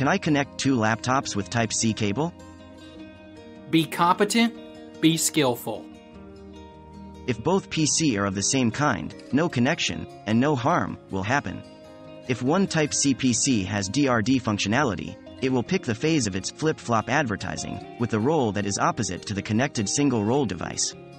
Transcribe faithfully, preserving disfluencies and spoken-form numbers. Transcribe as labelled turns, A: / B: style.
A: Can I connect two laptops with Type C cable?
B: Be competent, be skillful.
A: If both P C are of the same kind, no connection, and no harm, will happen. If one Type C P C has D R D functionality, it will pick the phase of its flip-flop advertising, with the roll that is opposite to the connected single-roll device.